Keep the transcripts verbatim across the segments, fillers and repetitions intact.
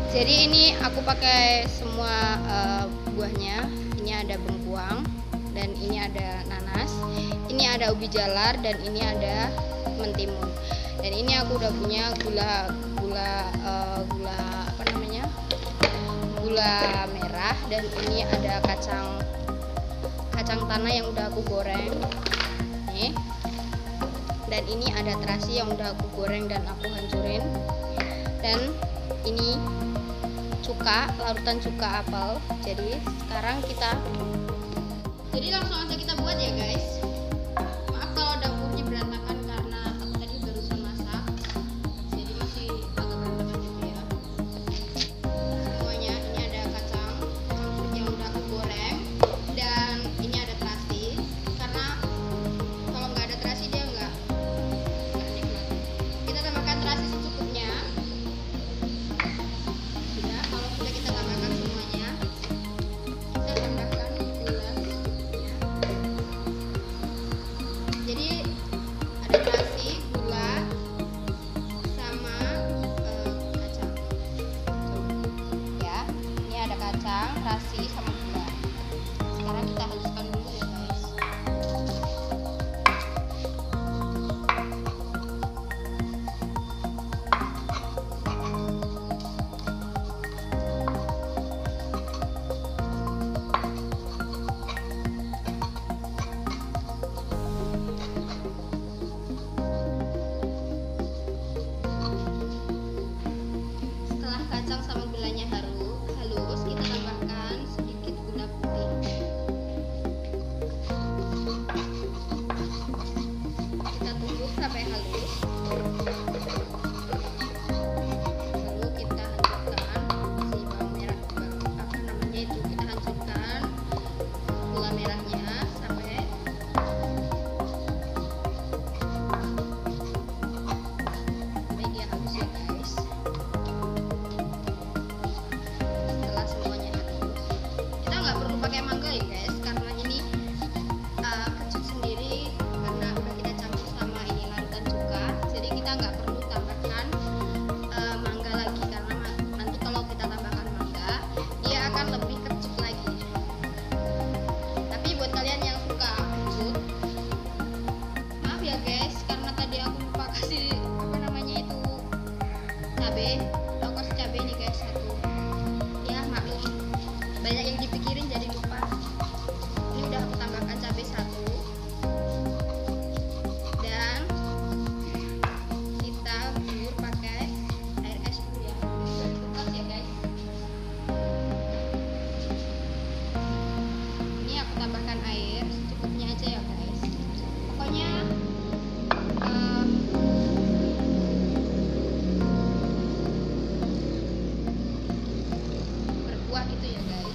Jadi ini aku pakai semua uh, buahnya. Ini ada bengkuang dan ini ada nanas, ini ada ubi jalar dan ini ada mentimun. Dan ini aku udah punya gula gula uh, gula apa namanya? Gula merah, dan ini ada kacang kacang tanah yang udah aku goreng. Nih. Dan ini ada terasi yang udah aku goreng dan aku hancurin. Dan ini cuka, larutan cuka apel. Jadi sekarang kita jadi langsung aja kita buat ya guys. Maaf kalau dapurnya berantakan karena aku tadi barusan masak, jadi masih agak berantakan gitu ya. Semuanya ini ada kacang kacang kulit yang udah aku goreng, dan ini ada terasi. Karena kalau nggak ada terasi dia nggak nggak nikmat. Kita tambahkan terasi secukupnya. Sudah, kalau sudah kita tambahkan semuanya, kita tambahkan gula secukupnya. Jadi ada terasi, gula, sama eh, kacang. Ya, ini ada kacang, terasi, sama gula. Sekarang kita haluskan dulu ya guys. Setelah kacang sama gulanya haru, halus, kita tambahkan sedikit gula putih. Kita tumbuk sampai halus. Lalu kita hancurkan si bawang merah, apa namanya itu, kita hancurkan gula merahnya sampai sampai dia halus ya guys. Setelah semuanya halus, kita nggak perlu pakai mangga ya guys, karena ini uh, kecut sendiri karena udah kita campur sama ini larutan cuka. Jadi kita nggak perlu tambahkan uh, mangga lagi, karena ma- nanti kalau kita tambahkan mangga dia akan lebih kecut lagi. Tapi buat kalian yang suka kecut, maaf ya guys, karena tadi aku lupa kasih apa namanya itu cabai. Aku kasih cabai nih guys satu. Ya maklum, banyak yang dipikirin jadi lupa. Ini udah aku tambahkan cabai satu, dan kita bubur pakai air es dulu ya. Kulkas ya guys. Ini aku tambahkan air secukupnya aja ya guys. Pokoknya eh, berkuah gitu ya guys.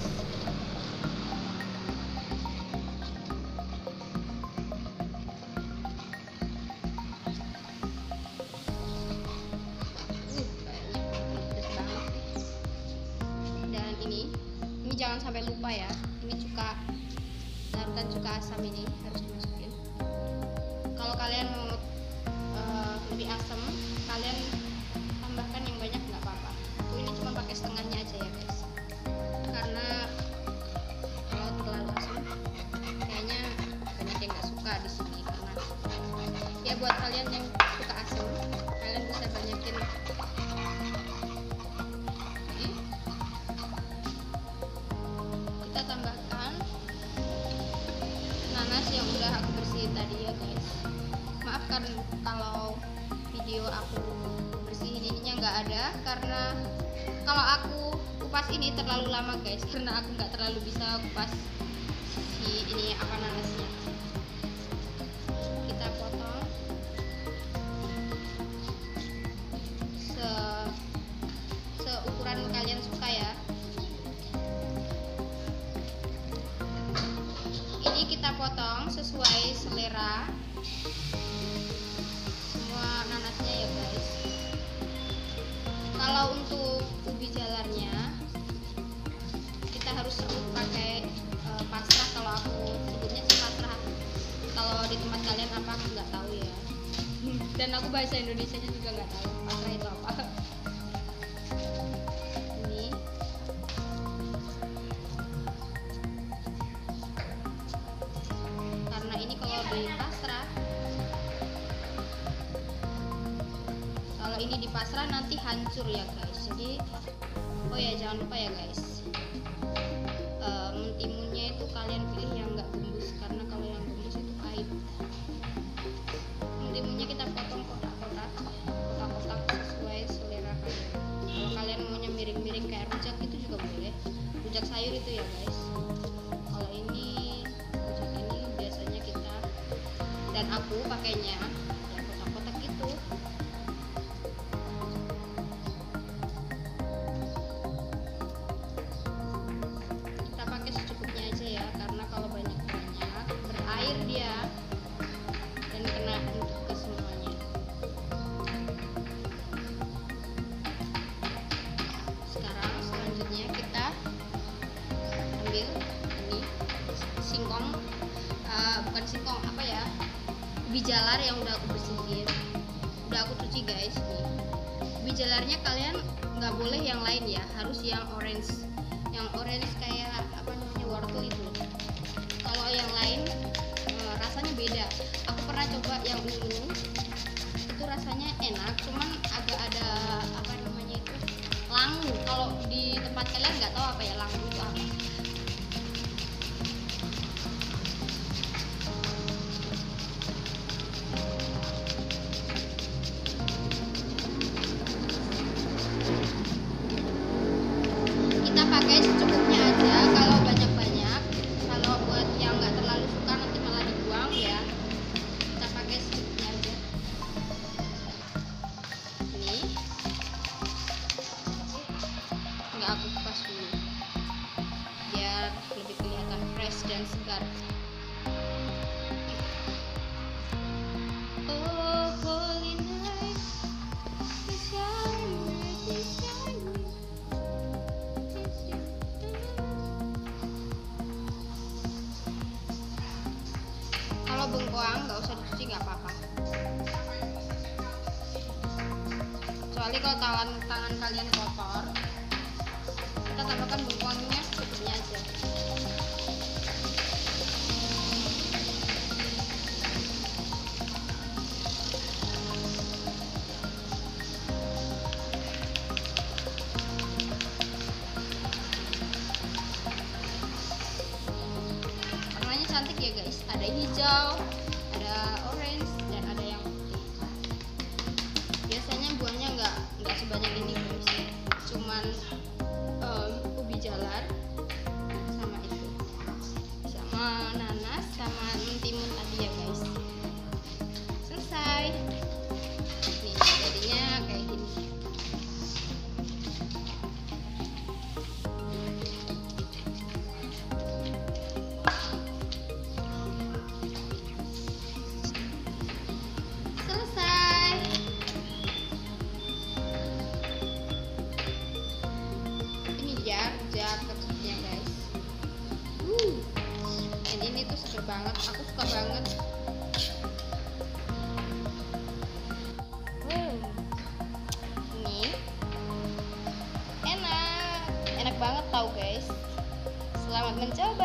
Uh, kayaknya pedes banget sih. Dan ini, ini jangan sampai lupa ya. Ini cuka, larutan cuka asam ini harus dimasukin. Kalau kalian mau eh, lebih asam, kalian tambahkan yang banyak nggak apa-apa. Aku ini cuma pakai setengahnya aja ya guys. Karena kalau terlalu asam, kayaknya banyak yang nggak suka di sini. Karena ya buat kalian yang suka asam, kalian bisa banyakin. Ini kita tambahkan nanas yang udah aku bersihin tadi ya guys. Maafkan kalau video aku bersihin ininya nggak ada, karena kalau aku kupas ini terlalu lama guys, karena aku nggak terlalu bisa kupas si ini apa nanasnya. Kita potong se seukuran kalian suka ya. Ini kita potong sesuai selera semua nanasnya ya guys. Kalau untuk ubi jalarnya kita harus sebut pakai uh, pasrah. Kalau aku sebutnya sih pasrah. Kalau di tempat kalian apa aku nggak tahu ya. Dan aku bahasa Indonesianya juga nggak tahu pasrah itu apa. Ini ini di pasaran nanti hancur ya guys. Jadi oh ya jangan lupa ya guys, uh, mentimunnya itu kalian pilih yang nggak gembus, karena kalau yang gembus itu pahit. Mentimunnya kita potong kotak-kotak, kotak-kotak sesuai selera kalian. Kalau kalian maunya miring-miring kayak rujak itu juga boleh, rujak sayur itu ya guys. Kalau ini rujak ini biasanya kita dan aku pakainya ya kotak-kotak gitu. Kita pakai secukupnya aja ya, karena kalau banyak-banyak berair dia dan kena untuk ke semuanya. Sekarang selanjutnya kita ambil ini singkong, uh, bukan singkong apa ya, ubi jalar yang udah aku bersihin, udah aku cuci guys nih. Ubi jalarnya kalian nggak boleh yang lain ya, harus yang orange, yang orange kayak apa namanya, wortel itu. Kalau yang lain uh, rasanya beda. Aku pernah coba yang ungu, itu rasanya enak, cuman agak ada apa namanya itu, langu. Kalau di tempat kalian nggak tahu apa ya langu itu apa. Kita pakai secukupnya aja, kalau banyak-banyak, kalau buat yang nggak terlalu suka nanti malah dibuang ya. Kita pakai secukupnya aja. Ini nggak aku kupas dulu biar lebih kelihatan fresh dan segar. Oh holy night, the shining, the shining. Kalau bengkoang nggak usah dicuci, nggak apa-apa. Kecuali kalau tangan tangan kalian kotor, kita tambahkan bengkoangnya secukupnya aja. Warnanya cantik ya guys, ada hijau, ada orange, dan ada yang putih. Biasanya buahnya nggak nggak sebanyak ini guys, cuman um, ubi jalar sama itu, sama nanas, sama mentimun tadi ya guys. Selesai. Nih jadinya kayak gini. Selesai. Ini dia rujak kecilnya guys. Uh, dan ini tuh seger banget. Aku suka banget. Hmm, ini enak, enak banget tau guys. Selamat mencoba.